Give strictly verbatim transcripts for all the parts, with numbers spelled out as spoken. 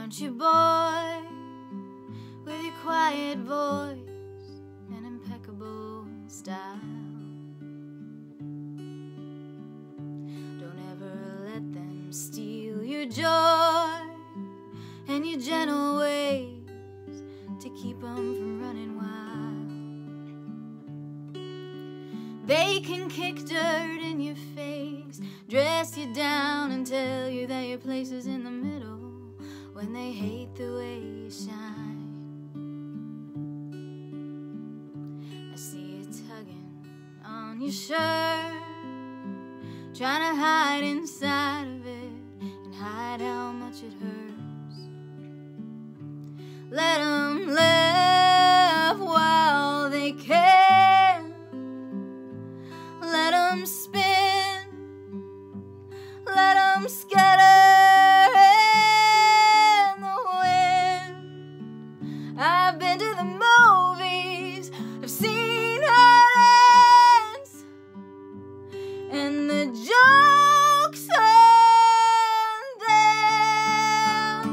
Aren't you, boy, with your quiet voice and impeccable style? Don't ever let them steal your joy and your gentle ways to keep them from running wild. They can kick dirt in your face, dress you down and tell you that your place is in the middle when they hate the way you shine. I see you tugging on your shirt, trying to hide inside of it and hide how much it hurts. Let them laugh while they can. Let them spin. Let them scatter in the wind. I've been to the movies, I've seen her dance, and the joke's on them.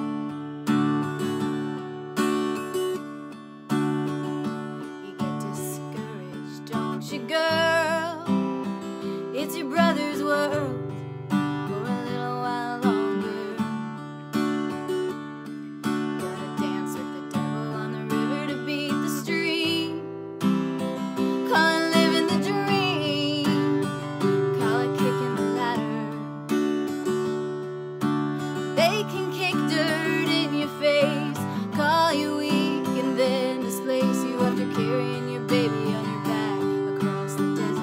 You get discouraged, don't you, girl? It's your brother's world for a little while longer. Gotta dance with the devil on the river to beat the stream. Call it living the dream, call it kicking the ladder. They can kick dirt in your face, call you weak, and then displace you after carrying your baby on your back across the desert.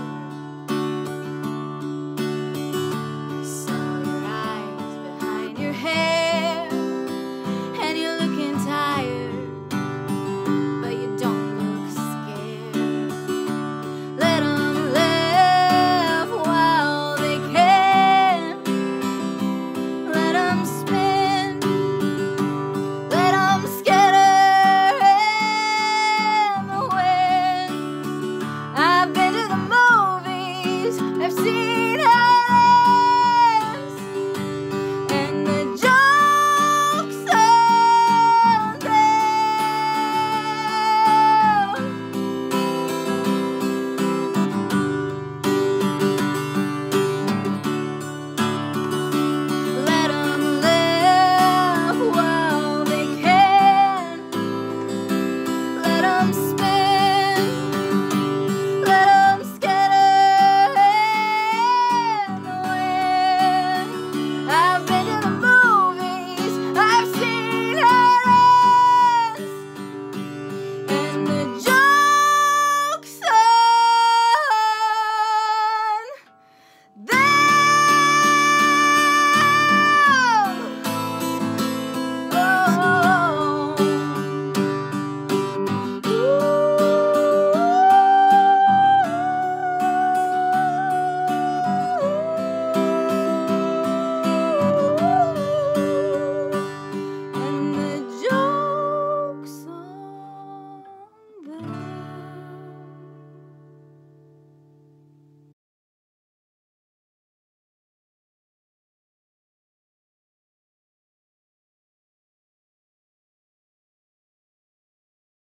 I saw your eyes behind your hair, and you're looking tired, but you don't look scared. Let them laugh while they can. Let them spin. Let them scatter in the wind. I've been to the movies, I've seen